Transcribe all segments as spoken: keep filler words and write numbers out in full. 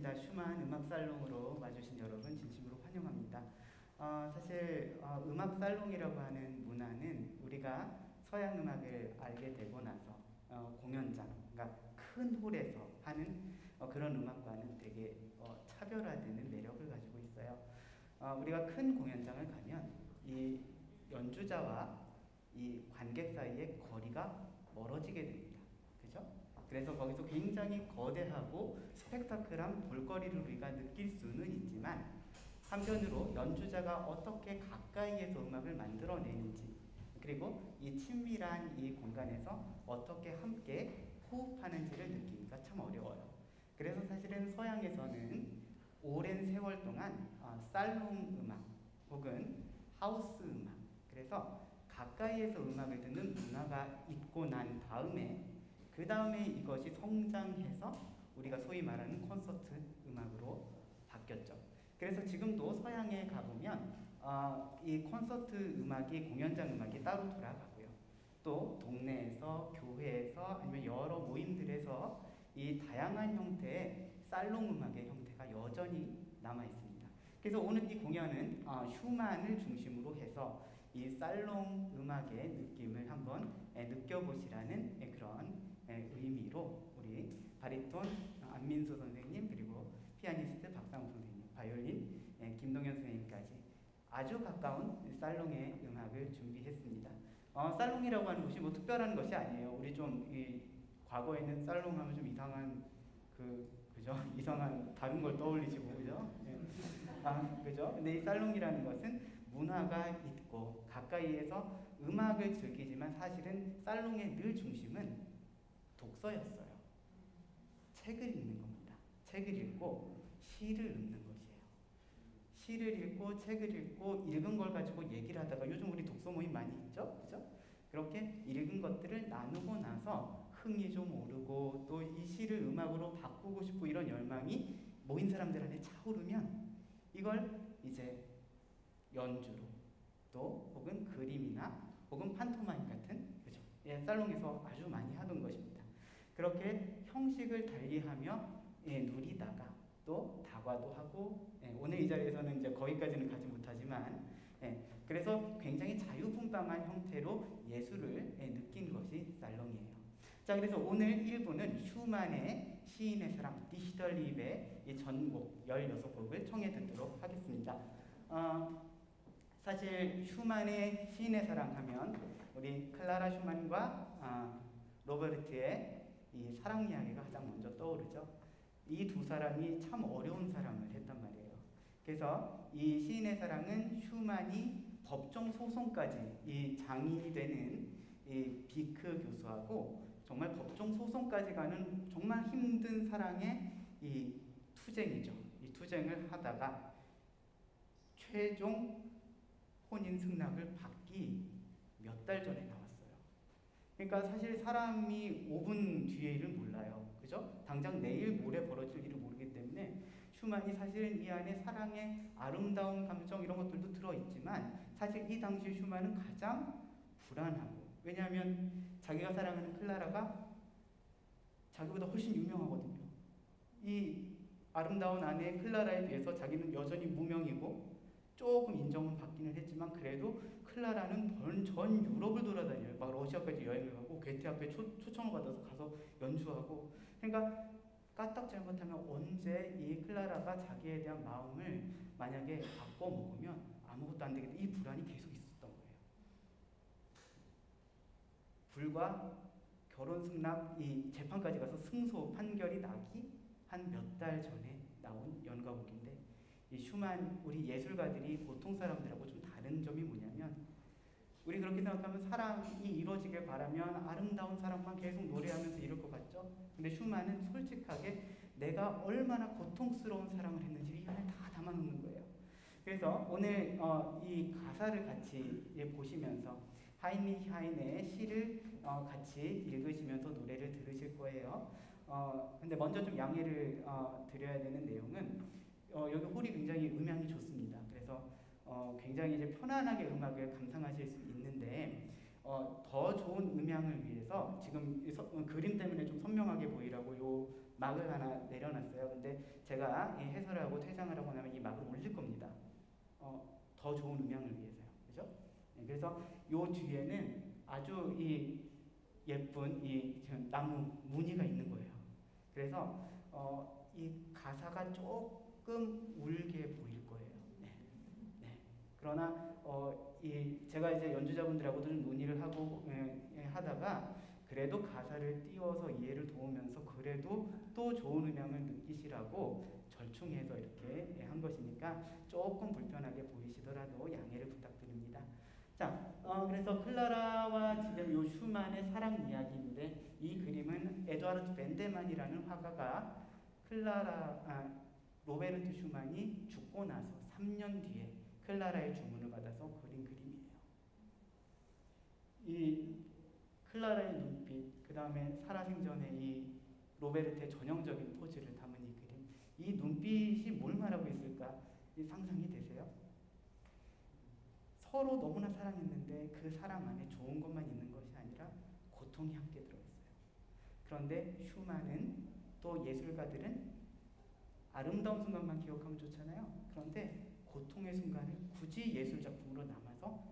반갑습니다. 슈만 음악 살롱으로 와주신 여러분 진심으로 환영합니다. 어, 사실 어, 음악 살롱이라고 하는 문화는 우리가 서양 음악을 알게 되고 나서 어, 공연장, 그러니까 큰 홀에서 하는 어, 그런 음악과는 되게 어, 차별화되는 매력을 가지고 있어요. 어, 우리가 큰 공연장을 가면 이 연주자와 이 관객 사이의 거리가 멀어지게 됩니다. 그죠? 그래서 거기서 굉장히 거대하고 스펙타클한 볼거리를 우리가 느낄 수는 있지만, 한편으로 연주자가 어떻게 가까이에서 음악을 만들어내는지, 그리고 이 친밀한 이 공간에서 어떻게 함께 호흡하는지를 느끼기가 참 어려워요. 그래서 사실은 서양에서는 오랜 세월 동안 어, 살롱 음악 혹은 하우스 음악, 그래서 가까이에서 음악을 듣는 문화가 있고 난 다음에 그 다음에 이것이 성장해서 우리가 소위 말하는 콘서트 음악으로 바뀌었죠. 그래서 지금도 서양에 가보면 어, 이 콘서트 음악이 공연장 음악이 따로 돌아가고요. 또 동네에서, 교회에서, 아니면 여러 모임들에서 이 다양한 형태의 살롱 음악의 형태가 여전히 남아 있습니다. 그래서 오늘 이 공연은 어, 슈만을 중심으로 해서 이 살롱 음악의 느낌을 한번 에, 느껴보시라는 에, 그런 에, 의미로 우리 바리톤 안민수 선생님, 그리고 피아니스트 박상우 선생님, 바이올린 에, 김동현 선생님까지 아주 가까운 살롱의 음악을 준비했습니다. 어, 살롱이라고 하는 것이 뭐 특별한 것이 아니에요. 우리 좀 이, 과거에는 살롱 하면 좀 이상한 그 그죠? 이상한 다른 걸 떠올리시고, 그죠? 네. 아, 그죠? 근데 이 살롱이라는 것은 문화가 있고 가까이에서 음악을 즐기지만 사실은 살롱의 늘 중심은 독서였어요. 책을 읽는 겁니다. 책을 읽고 시를 읽는 것이에요. 시를 읽고 책을 읽고 읽은 걸 가지고 얘기를 하다가, 요즘 우리 독서 모임 많이 있죠? 그죠? 그렇게 읽은 것들을 나누고 나서 흥이 좀 오르고 또 이 시를 음악으로 바꾸고 싶고 이런 열망이 모인 사람들 안에 차오르면 이걸 이제 연주로 또 혹은 그림이나 혹은 판토마임 같은, 그죠? 예, 살롱에서 아주 많이 하던 것입니다. 그렇게 형식을 달리하며 예, 누리다가 또 다과도 하고, 예, 오늘 이 자리에서는 이제 거기까지는 가지 못하지만, 예, 그래서 굉장히 자유분방한 형태로 예술을 예, 느낀 것이 살롱이에요. 자, 그래서 오늘 일 부는 슈만의 시인의 사랑, 디슈덜립의 이 전곡 열여섯 곡을 청해 듣도록 하겠습니다. 어, 사실 슈만의 시인의 사랑 하면 우리 클라라 슈만과 아, 로베르트의 이 사랑 이야기가 가장 먼저 떠오르죠. 이 두 사람이 참 어려운 사랑을 했단 말이에요. 그래서 이 시인의 사랑은 슈만이 법정 소송까지 이 장인이 되는 이 비크 교수하고 정말 법정 소송까지 가는 정말 힘든 사랑의 이 투쟁이죠. 이 투쟁을 하다가 최종 혼인 승낙을 받기 몇 달 전에 나왔어요. 그러니까 사실 사람이 오 분 뒤의 일을 몰라요. 그죠? 당장 내일 모레 벌어질 일을 모르기 때문에 슈만이 사실은 이 안에 사랑의 아름다운 감정 이런 것들도 들어있지만, 사실 이 당시 슈만은 가장 불안하고, 왜냐하면 자기가 사랑하는 클라라가 자기보다 훨씬 유명하거든요. 이 아름다운 아내 클라라에 비해서 자기는 여전히 무명이고 조금 인정은 받기는 했지만, 그래도 클라라는 전 유럽을 돌아다녀요. 막 러시아까지 여행을 가고 게테 앞에 초, 초청을 받아서 가서 연주하고. 그러니까 까딱 잘못하면 언제 이 클라라가 자기에 대한 마음을 만약에 바꿔먹으면 아무것도 안 되겠다, 이 불안이 계속 있었던 거예요. 불과 결혼 승낙 이 재판까지 가서 승소 판결이 나기 한 몇 달 전에 나온 연가곡인데, 이 슈만, 우리 예술가들이 보통 사람들하고 좀 다른 점이 뭐냐면, 우리 그렇게 생각하면 사랑이 이루어지길 바라면 아름다운 사랑만 계속 노래하면서 이럴 것 같죠? 근데 슈만은 솔직하게 내가 얼마나 고통스러운 사랑을 했는지 이 안에 다 담아놓는 거예요. 그래서 오늘 어, 이 가사를 같이 보시면서 하이니 하이네의 시를 어, 같이 읽으시면서 노래를 들으실 거예요. 어, 근데 먼저 좀 양해를 어, 드려야 되는 내용은, 어, 여기 홀이 굉장히 음향이 좋습니다. 그래서 어, 굉장히 이제 편안하게 음악을 감상하실 수 있는데, 어, 더 좋은 음향을 위해서 지금 이 서, 어, 그림 때문에 좀 선명하게 보이라고 요 막을 하나 내려놨어요. 근데 제가 이 해설하고 퇴장을 하고 나면 이 막을 올릴 겁니다. 어, 더 좋은 음향을 위해서요. 그죠? 네, 그래서 요 뒤에는 아주 이 예쁜 이 나무 무늬가 있는 거예요. 그래서 어, 이 가사가 조금 울게 보일 거예요. 네. 네. 그러나 어, 이 제가 이제 연주자분들하고도 좀 논의를 하고 예, 예, 하다가 그래도 가사를 띄워서 이해를 도우면서 그래도 또 좋은 음향을 느끼시라고 절충해서 이렇게 예, 한 것이니까 조금 불편하게 보이시더라도 양해를 부탁드립니다. 자, 어, 그래서 클라라와 지금 요 슈만의 사랑 이야기인데 이 그림은 에두아르트 벤데만이라는 화가가 클라라 아, 로베르트 슈만이 죽고 나서 삼 년 뒤에 클라라의 주문을 받아서 그린 그림이에요. 이 클라라의 눈빛, 그 다음에 살아생전의 이 로베르트의 전형적인 포즈를 담은 이 그림, 이 눈빛이 뭘 말하고 있을까? 이 상상이 되세요? 서로 너무나 사랑했는데 그 사랑 안에 좋은 것만 있는 것이 아니라 고통이 함께 들어있어요. 그런데 슈만은 또 예술가들은 아름다운 순간만 기억하면 좋잖아요. 그런데 고통의 순간을 굳이 예술작품으로 남아서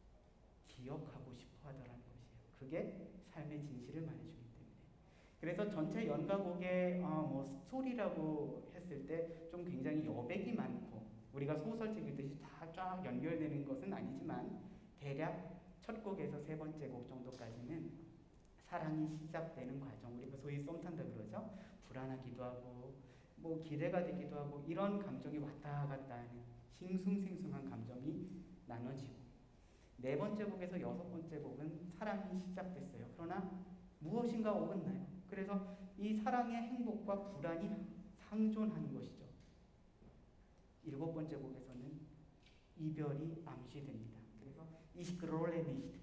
기억하고 싶어 하더라는 것이에요. 그게 삶의 진실을 말해주기 때문에. 그래서 전체 연가곡의 어, 뭐 스토리라고 했을 때 좀 굉장히 여백이 많고 우리가 소설책 읽듯이 다 쫙 연결되는 것은 아니지만 대략 첫 곡에서 세 번째 곡 정도까지는 사랑이 시작되는 과정, 우리가 소위 썸 탄다 그러죠. 불안하기도 하고 뭐 기대가 되기도 하고 이런 감정이 왔다 갔다 하는 싱숭생숭한 감정이 나눠지고 네 번째 곡에서 여섯 번째 곡은 사랑이 시작됐어요. 그러나 무엇인가 어긋나요. 그래서 이 사랑의 행복과 불안이 상존하는 것이죠. 일곱 번째 곡에서는 이별이 암시됩니다. 그래서 Ich grolle nicht,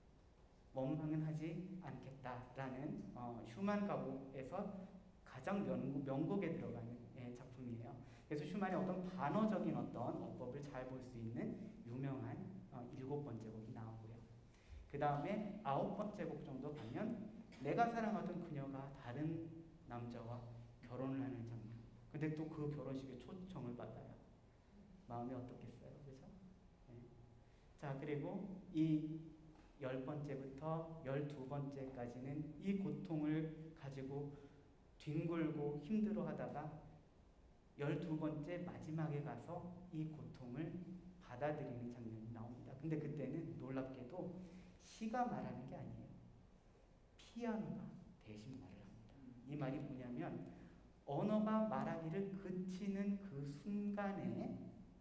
원망은 하지 않겠다라는 어, 슈만 가곡에서 가장 명곡, 명곡에 들어가는 예, 작품이에요. 그래서 슈만의 어떤 반어적인 어떤 어법을 잘 볼 수 있는 유명한 어, 일곱 번째 곡이 나오고요. 그 다음에 아홉 번째 곡 정도 가면 내가 사랑하던 그녀가 다른 남자와 결혼을 하는 장면. 근데 또 그 결혼식에 초청을 받아요. 마음이 어떻겠어요, 그죠? 네. 자, 그리고 이 열 번째부터 열두 번째까지는 이 고통을 가지고 뒹굴고 힘들어 하다가 열두 번째 마지막에 가서 이 고통을 받아들이는 장면이 나옵니다. 근데 그때는 놀랍게도 시가 말하는 게 아니에요. 피아노가 대신 말을 합니다. 이 말이 뭐냐면 언어가 말하기를 그치는 그 순간에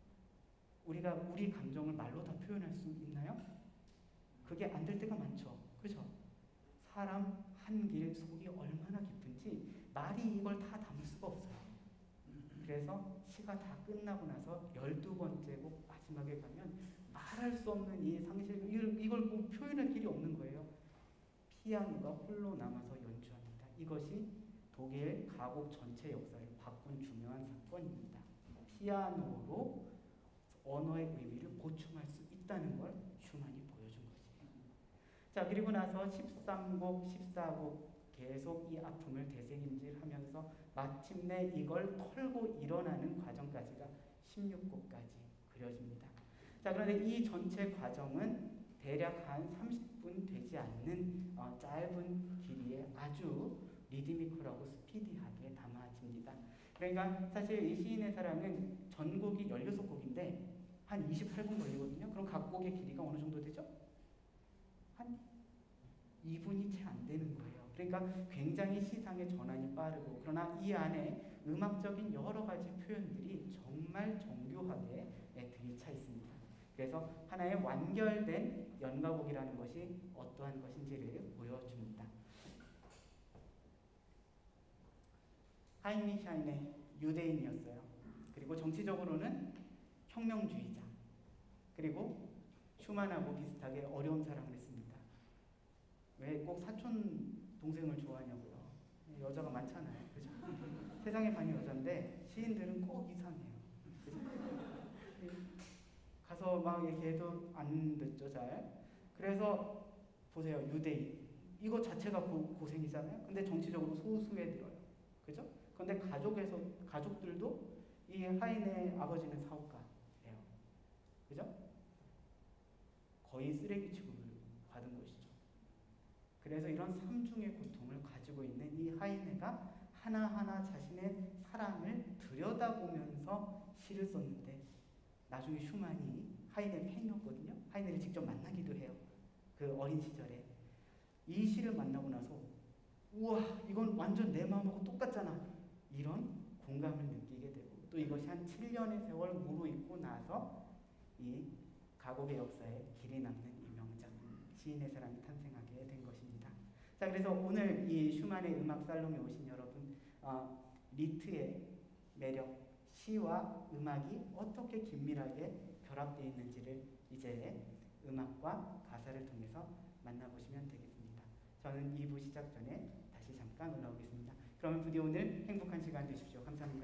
우리가 우리 감정을 말로 다 표현할 수 있나요? 그게 안 될 때가 많죠. 그죠? 사람 한 길 속이 얼마나 깊은지 말이 이걸 다 담을 수가 없어요. 그래서 시가 다 끝나고 나서 열두 번째 곡 마지막에 가면 말할 수 없는 이 상실, 이걸, 이걸 뭐 표현할 길이 없는 거예요. 피아노가 홀로 남아서 연주합니다. 이것이 독일 가곡 전체 역사를 바꾼 중요한 사건입니다. 피아노로 언어의 의미를 보충할 수 있다는 걸 슈만이 보여준 것이에요. 자, 그리고 나서 십삼 곡, 십사 곡 계속 이 아픔을 되새김질하면서 마침내 이걸 털고 일어나는 과정까지가 십육 곡까지 그려집니다. 자, 그런데 이 전체 과정은 대략 한 삼십 분 되지 않는 어, 짧은 길이에 아주 리드미컬하고 스피디하게 담아집니다. 그러니까 사실 이 시인의 사랑은 전곡이 열여섯 곡인데 한 이십팔 분 걸리거든요. 그럼 각 곡의 길이가 어느 정도 되죠? 한 이 분이 채 안 되는 거예요. 그러니까 굉장히 시상의 전환이 빠르고 그러나 이 안에 음악적인 여러 가지 표현들이 정말 정교하게 들이차 있습니다. 그래서 하나의 완결된 연가곡이라는 것이 어떠한 것인지를 보여줍니다. 하이미 샤인의 유대인이었어요. 그리고 정치적으로는 혁명주의자. 그리고 슈만하고 비슷하게 어려운 사랑을 했습니다. 왜 꼭 사촌 동생을 좋아하냐고요. 여자가 많잖아요. 그죠? 세상의 반이 여잔데 시인들은 꼭 이상해요. 그죠? 가서 막 얘기해도 안 듣죠, 잘. 그래서 보세요. 유대인. 이거 자체가 고, 고생이잖아요. 근데 정치적으로 소수에 들어요. 그죠? 근데 가족에서, 가족들도 이 하인의 아버지는 사업가예요. 그죠? 거의 쓰레기 취급을 받은 것이죠. 그래서 이런 삼중의 고통을 가지고 있는 이 하이네가 하나하나 자신의 사랑을 들여다보면서 시를 썼는데, 나중에 슈만이 하이네 팬이었거든요. 하이네를 직접 만나기도 해요. 그 어린 시절에. 이 시를 만나고 나서 우와, 이건 완전 내 마음하고 똑같잖아. 이런 공감을 느끼게 되고, 또 이것이 한 칠 년의 세월 무르익고 나서 이 가곡의 역사에 길이 남는 이 명작 시인의 사랑이 탄생하게 된 것입니다. 자, 그래서 오늘 이 슈만의 음악 살롱에 오신 여러분, 어, 리트의 매력, 시와 음악이 어떻게 긴밀하게 결합되어 있는지를 이제 음악과 가사를 통해서 만나보시면 되겠습니다. 저는 이 부 시작 전에 다시 잠깐 올라오겠습니다. 그러면 부디 오늘 행복한 시간 되십시오. 감사합니다.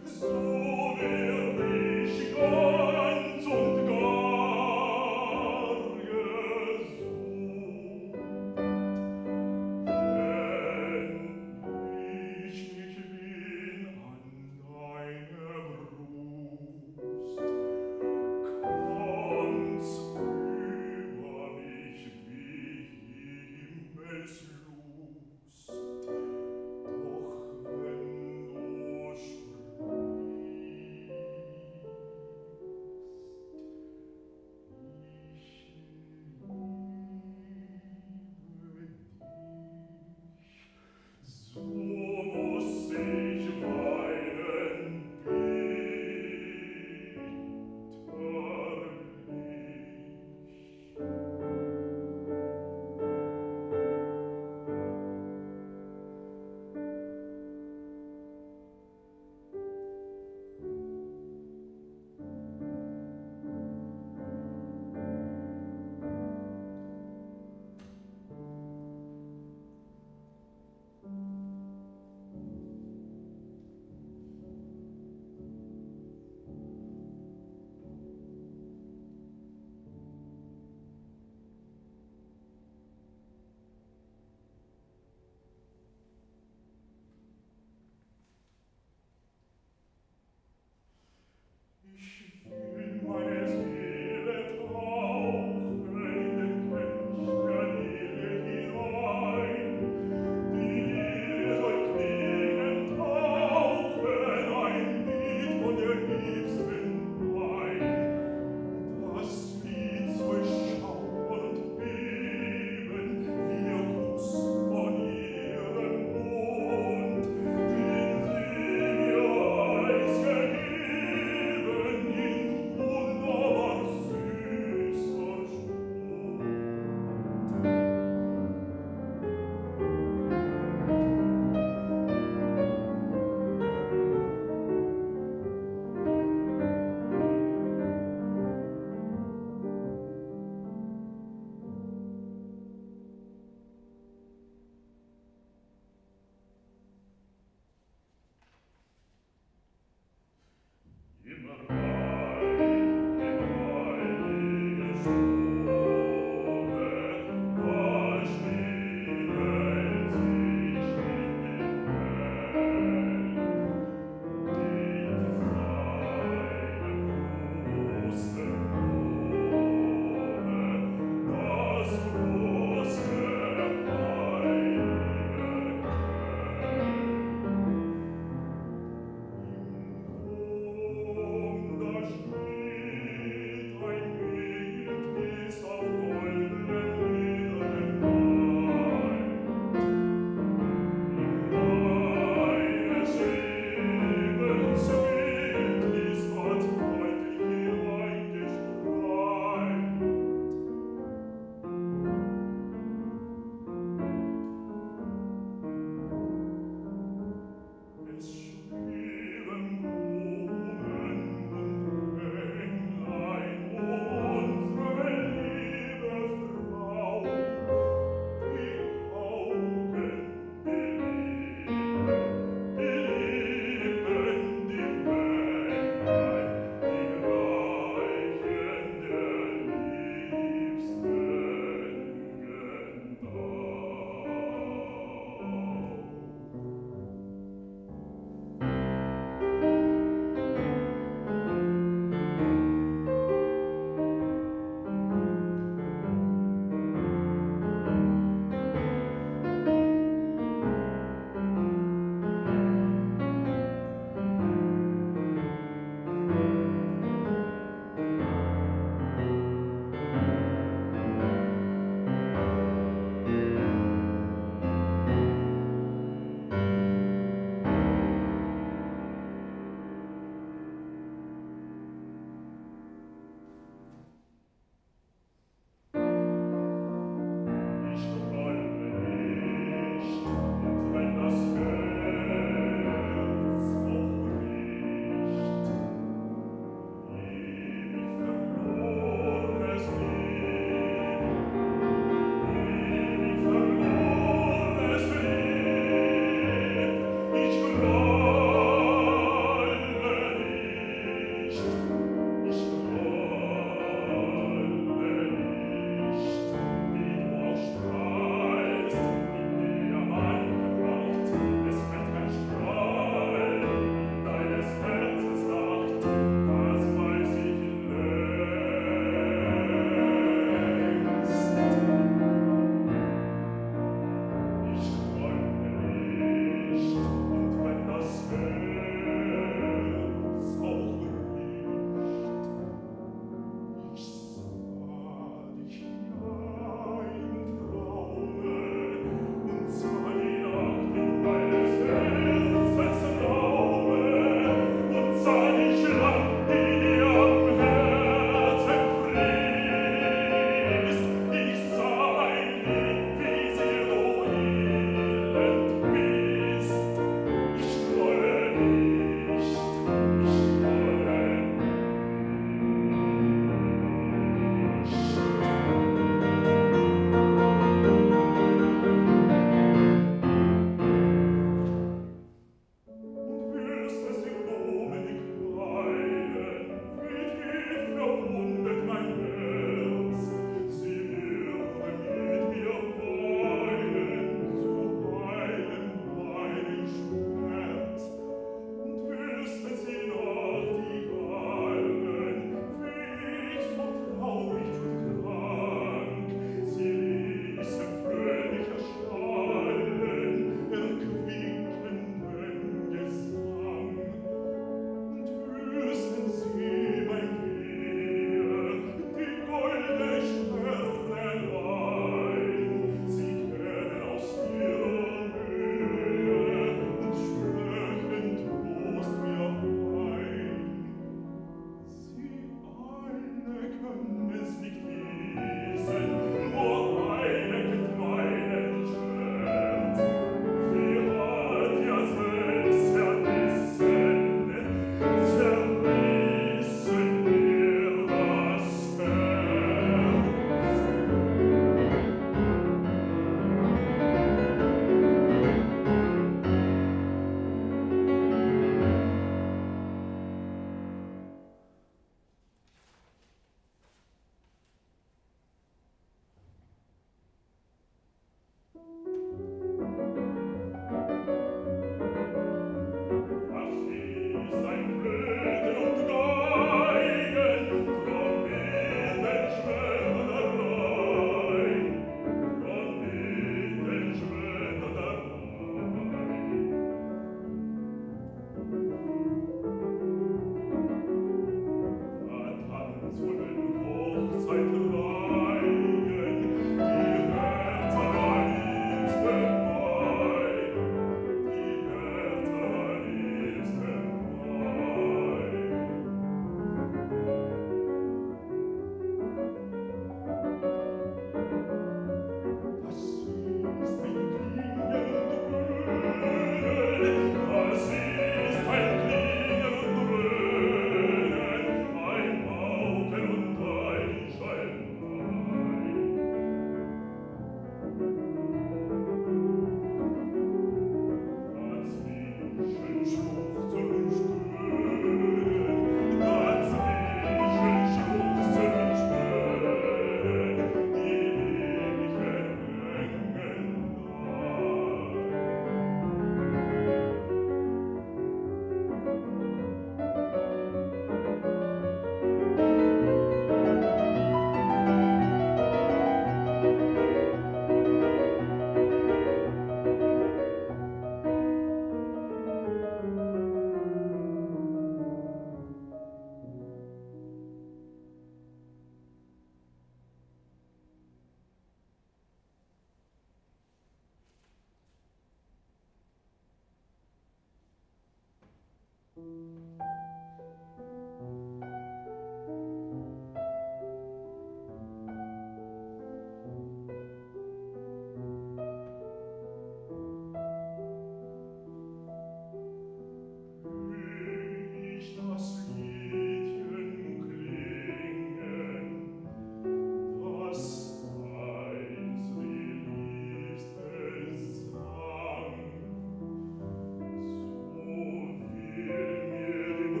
So will mir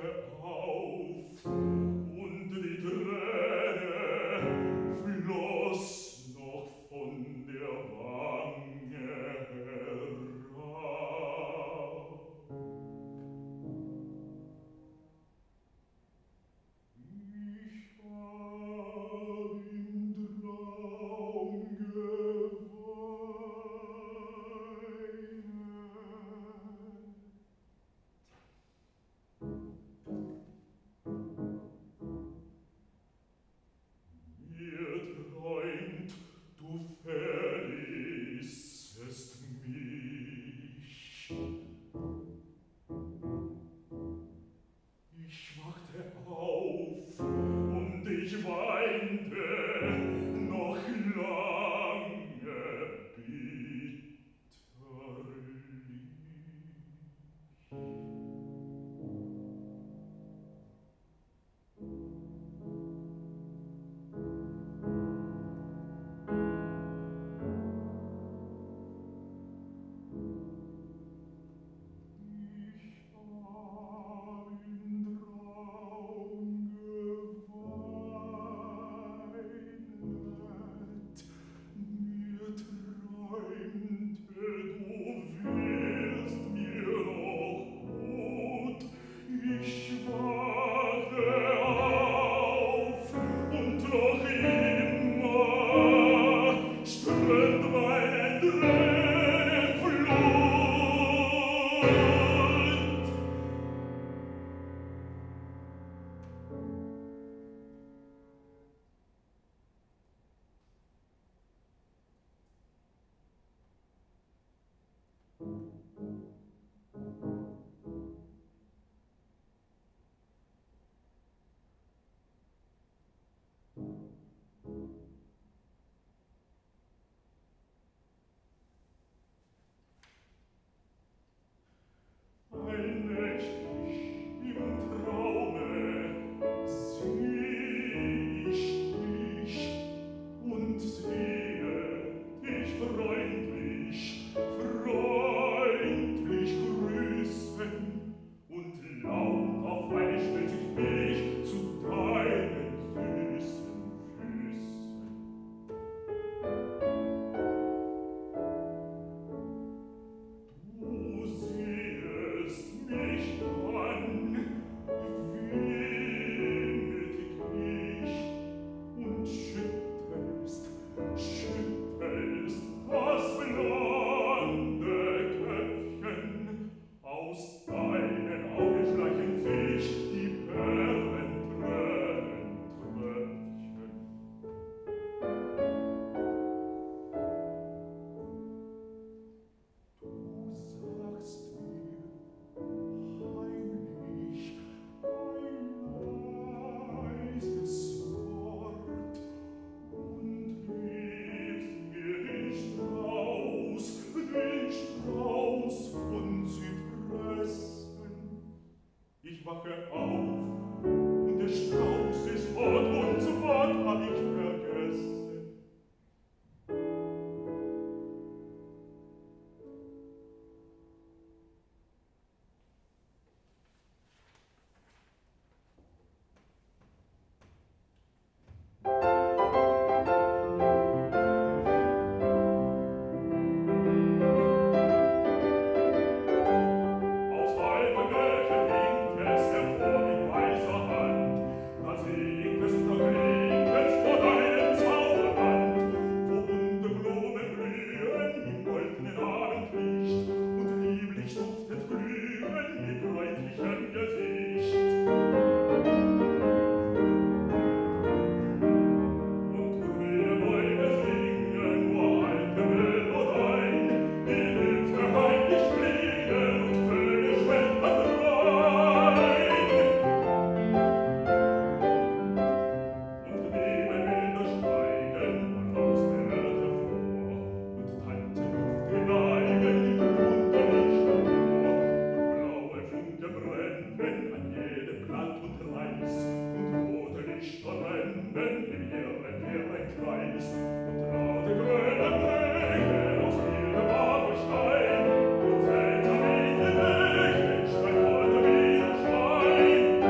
Stein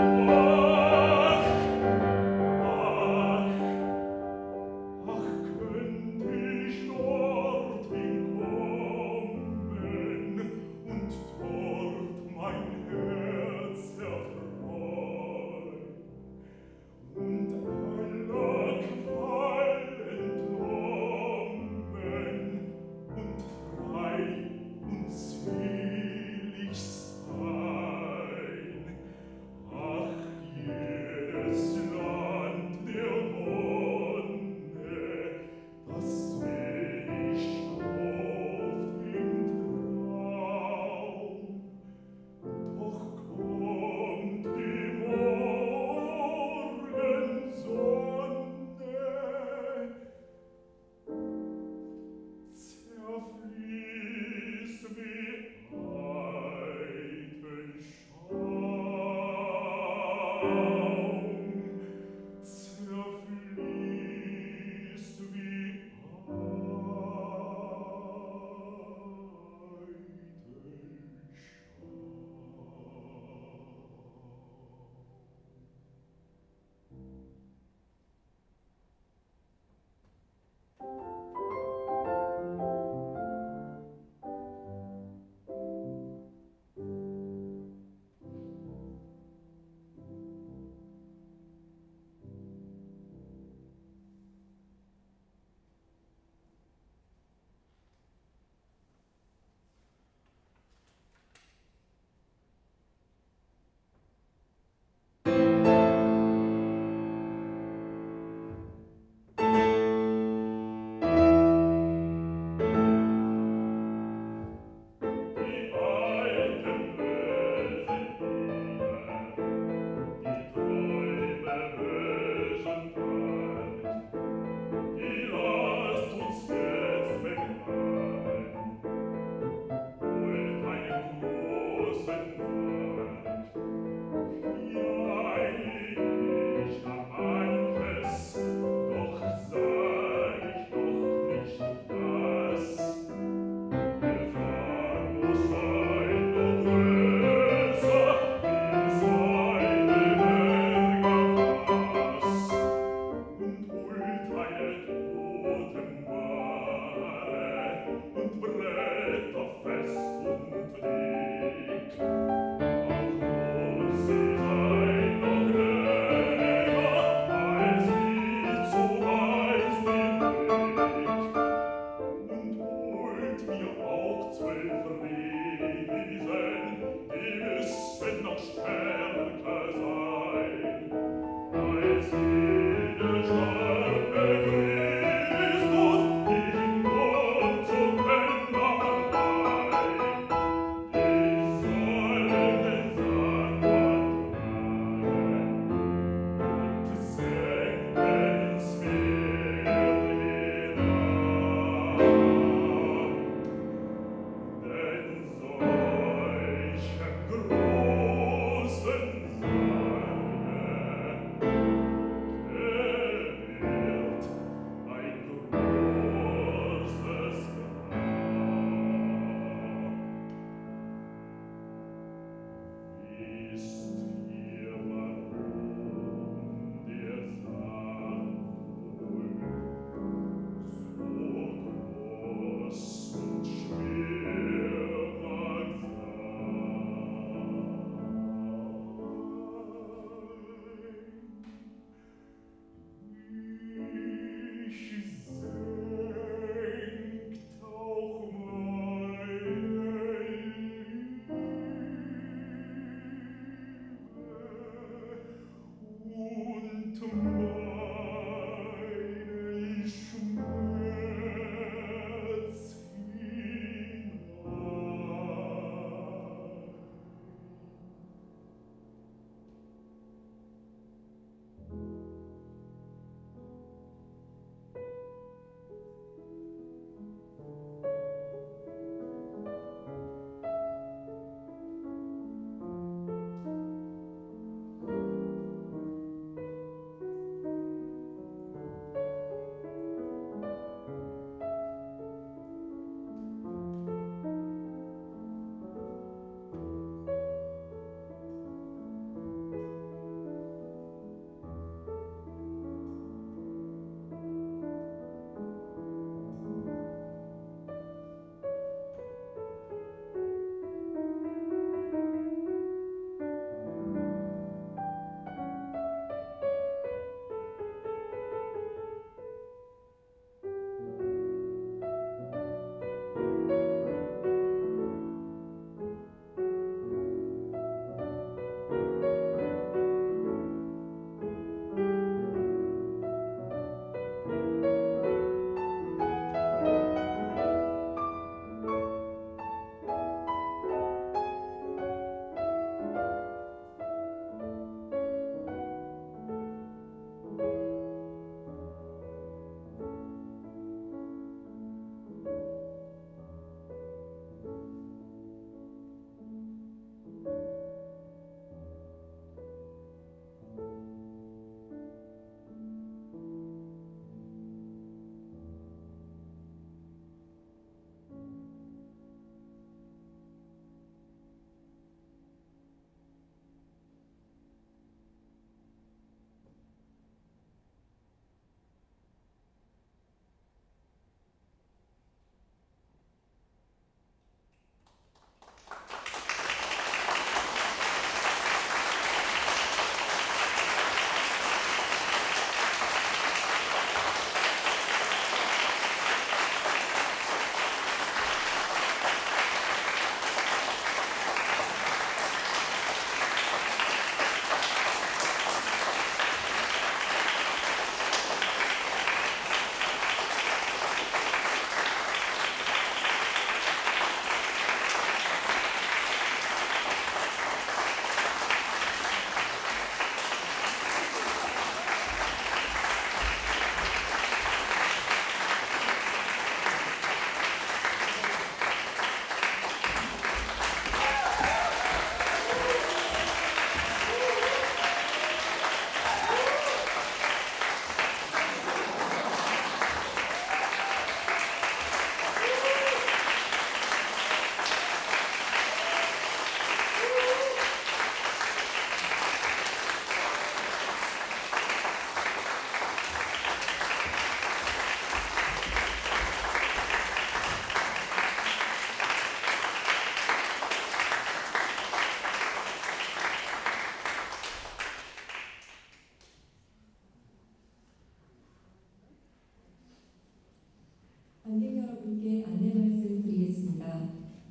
관객 여러분께 안내 말씀드리겠습니다.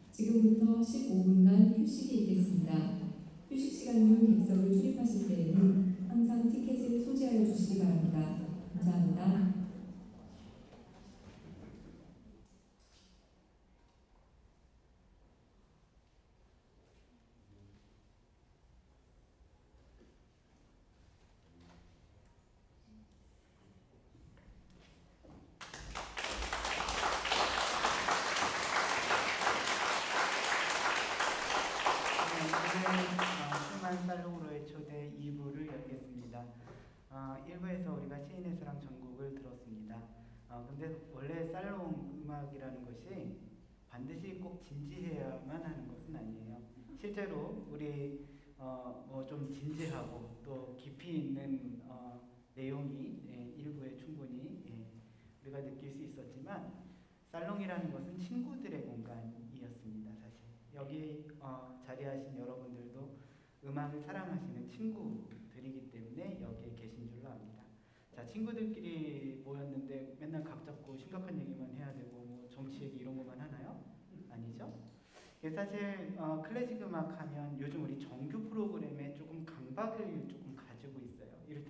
지금부터 십오 분간 휴식이 있겠습니다. 휴식 시간 중 객석을 출입하실 때에는 항상 티켓을 소지하여 주시기 바랍니다. 감사합니다. 살롱으로의 초대 이 부를 열겠습니다. 어, 일 부에서 우리가 시인의 사랑 전곡을 들었습니다. 어, 근데 원래 살롱 음악이라는 것이 반드시 꼭 진지해야만 하는 것은 아니에요. 실제로 우리 어, 뭐 좀 진지하고 또 깊이 있는 어, 내용이 예, 일부에 충분히 예, 우리가 느낄 수 있었지만 살롱이라는 것은 친구들의 공간이었습니다. 사실 여기 어, 자리하신 여러분들도 음악을 사랑하시는 친구들이기 때문에 여기에 계신 줄로 압니다. 자, 친구들끼리 모였는데 맨날 각 잡고 심각한 얘기만 해야 되고 뭐 정치 얘기 이런 것만 하나요? 아니죠? 사실 어, 클래식 음악 하면 요즘 우리 정규 프로그램에 조금 강박을 조금 가지고 있어요.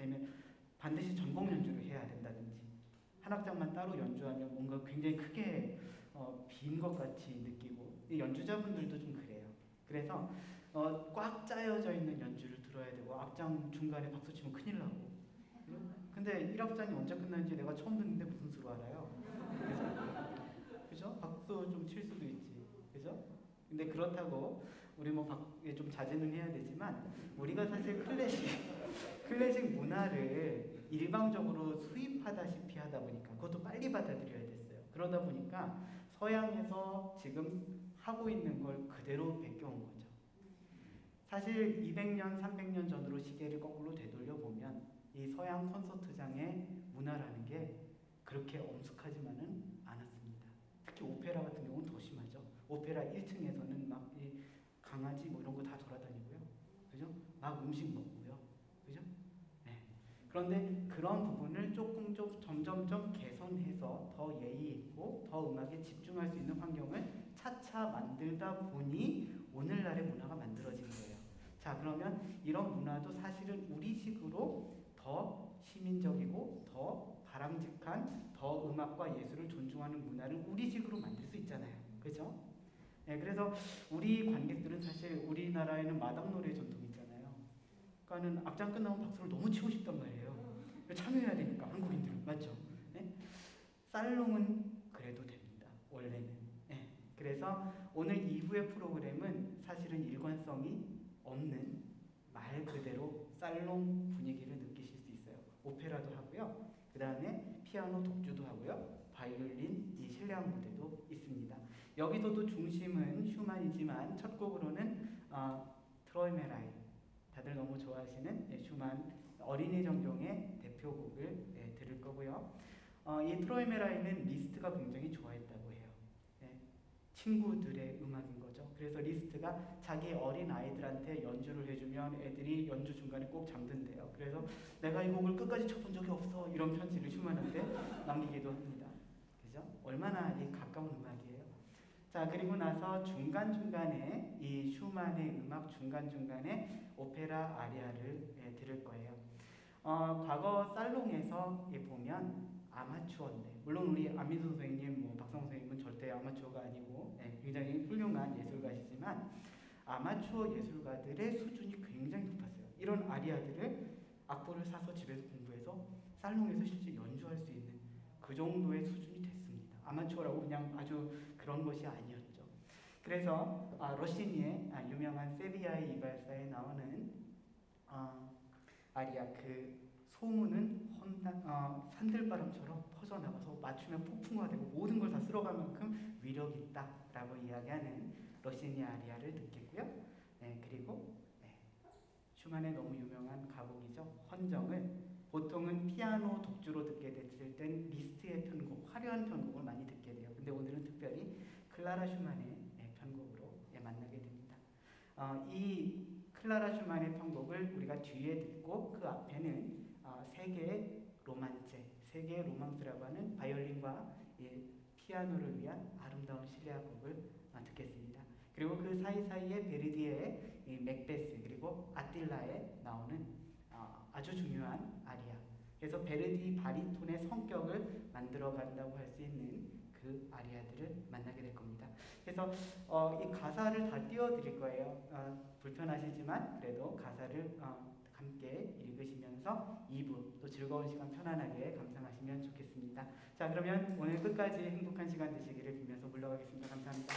반드시 전곡 연주를 해야 된다든지 한 악장만 따로 연주하면 뭔가 굉장히 크게 어, 빈 것 같이 느끼고 이 연주자분들도 좀 그래요. 그래서 어, 꽉 짜여져 있는 연주를 들어야 되고 악장 중간에 박수 치면 큰일 나고 근데 일 악장이 언제 끝나는지 내가 처음 듣는데 무슨 수로 알아요? 그죠? 그죠? 박수 좀 칠 수도 있지. 그죠? 근데 그렇다고 우리 뭐 좀 자제는 해야 되지만 우리가 사실 클래식 클래식 문화를 일방적으로 수입하다시피 하다 보니까 그것도 빨리 받아들여야 됐어요. 그러다 보니까 서양에서 지금 하고 있는 걸 그대로 베껴온 거죠. 사실 이백 년, 삼백 년 전으로 시계를 거꾸로 되돌려 보면 이 서양 콘서트장의 문화라는 게 그렇게 엄숙하지만은 않았습니다. 특히 오페라 같은 경우는 더 심하죠. 오페라 일 층에서는 막 이 강아지 뭐 이런 거 다 돌아다니고요. 그죠? 막 음식 먹고요. 그죠? 네. 그런데 그런 부분을 조금 좀 점점점 개선해서 더 예의 있고 더 음악에 집중할 수 있는 환경을 차차 만들다 보니 오늘날의 문화가 만들어진 거예요. 자, 그러면 이런 문화도 사실은 우리식으로 더 시민적이고 더 바람직한 더 음악과 예술을 존중하는 문화를 우리식으로 만들 수 있잖아요. 그렇죠? 네, 그래서 우리 관객들은 사실 우리나라에는 마당놀이 전통이 있잖아요. 그러니까는 악장 끝나면 박수를 너무 치고 싶단 말이에요. 참여해야 되니까 한국인들은 맞죠? 네? 살롱은 그래도 됩니다. 원래는. 네. 그래서 오늘 이후의 프로그램은 사실은 일관성이 없는 말 그대로 살롱 분위기를 느끼실 수 있어요. 오페라도 하고요. 그 다음에 피아노 독주도 하고요. 바이올린 이 실내악 무대도 있습니다. 여기서도 중심은 슈만이지만 첫 곡으로는 어, 트로이메라이 다들 너무 좋아하시는 예, 슈만 어린이 정경의 대표곡을 예, 들을 거고요. 어, 이 트로이메라이는 리스트가 굉장히 좋아했다고 해요. 예, 친구들의 음악인 거죠. 그래서 리스트가 자기 어린 아이들한테 연주를 해주면 애들이 연주 중간에 꼭 잠든대요. 그래서 내가 이 곡을 끝까지 쳐본 적이 없어 이런 편지를 슈만한테 남기기도 합니다. 그죠? 얼마나 이 가까운 음악이에요. 자, 그리고 나서 중간중간에 이 슈만의 음악 중간중간에 오페라 아리아를 예, 들을 거예요. 어, 과거 살롱에서 예, 보면 아마추어인데 물론 우리 안민수 선생님, 뭐 박성호 선생님은 절대 아마추어가 아니고 예, 굉장히 훌륭한 예술가시지만 아마추어 예술가들의 수준이 굉장히 높았어요. 이런 아리아들을 악보를 사서 집에서 공부해서 살롱에서 실제 연주할 수 있는 그 정도의 수준이 됐습니다. 아마추어라고 그냥 아주 그런 것이 아니었죠. 그래서 아, 러시니의 아, 유명한 세비야의 이발사에 나오는 어, 아리아 그 소문은 헌다, 어, 산들바람처럼 퍼져나가서 맞추면 폭풍화 되고 모든 걸 다 쓸어갈 만큼 위력 있다라고 이야기하는 러시니 아리아를 듣겠고요. 네, 그리고 네, 슈만의 너무 유명한 가곡이죠. 헌정을 보통은 피아노 독주로 듣게 됐을 땐 리스트의 편곡, 화려한 편곡을 많이 듣게 돼요. 근데 오늘은 특별히 클라라 슈만의 네, 편곡으로 네, 만나게 됩니다. 어, 이 클라라 슈만의 편곡을 우리가 뒤에 듣고 그 앞에는 어, 세 개의 로만체, 세 개의 로망스라고 하는 바이올린과 예, 피아노를 위한 아름다운 실내악곡을 어, 듣겠습니다. 그리고 그 사이사이에 베르디의 이 맥베스 그리고 아틸라에 나오는 어, 아주 중요한 아리아. 그래서 베르디 바리톤의 성격을 만들어 간다고 할 수 있는 그 아리아들을 만나게 될 겁니다. 그래서 어, 이 가사를 다 띄워드릴 거예요. 어, 불편하시지만 그래도 가사를 어, 함께 읽으시면서 이 부 또 즐거운 시간 편안하게 감상하시면 좋겠습니다. 자, 그러면 오늘 끝까지 행복한 시간 되시기를 빌면서 물러가겠습니다. 감사합니다.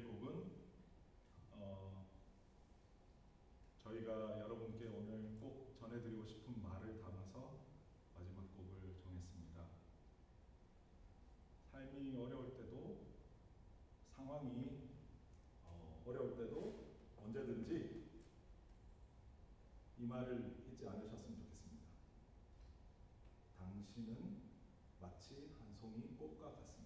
곡은 어, 저희가 여러분께 오늘 꼭 전해드리고 싶은 말을 담아서 마지막 곡을 정했습니다. 삶이 어려울 때도, 상황이 어, 어려울 때도 언제든지 이 말을 잊지 않으셨으면 좋겠습니다. 당신은 마치 한 송이 꽃과 같습니다.